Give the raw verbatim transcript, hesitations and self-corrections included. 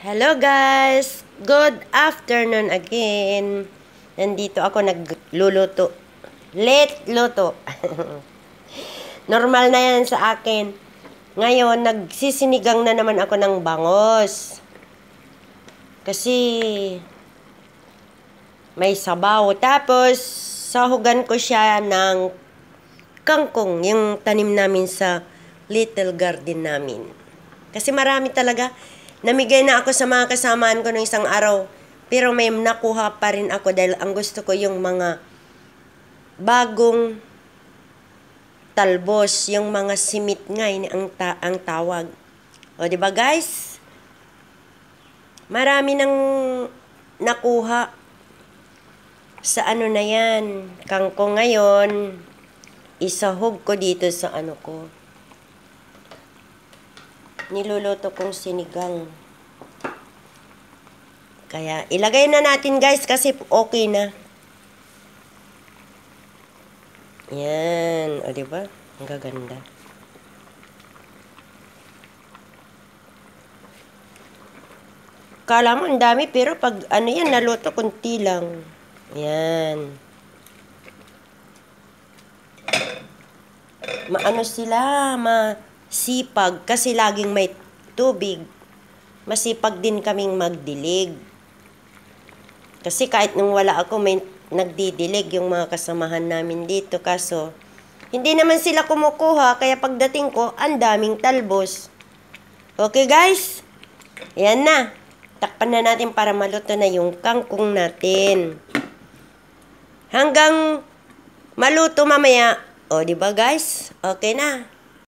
Hello guys! Good afternoon again. Nandito ako nagluluto. Late luto. Normal na yan sa akin. Ngayon, nagsisinigang na naman ako ng bangos. Kasi may sabaw. Tapos, sahugan ko siya ng kangkong, yung tanim namin sa little garden namin. Kasi marami talaga. Namigay na ako sa mga kasamaan ko ng isang araw. Pero may nakuha pa rin ako dahil ang gusto ko yung mga bagong talbos, yung mga simit nga ang, ta ang tawag. O, di ba guys? Marami nang nakuha sa ano na yan. Kangkong ngayon, isahog ko dito sa ano ko. Niluluto kong sinigang. Kaya, ilagay na natin guys kasi okay na. Yan. O, diba? Ang gaganda. Kala mo ang dami pero pag ano yan, naluto kunti lang. Yan. Maano sila, masipag kasi laging may tubig. Masipag din kaming magdilig. Kasi kahit nung wala ako, may nagdidilig yung mga kasamahan namin dito. Kaso, hindi naman sila kumukuha. Kaya pagdating ko, ang daming talbos. Okay guys? Ayan na. Takpan na natin para maluto na yung kangkong natin. Hanggang maluto mamaya. O, di ba guys? Okay na.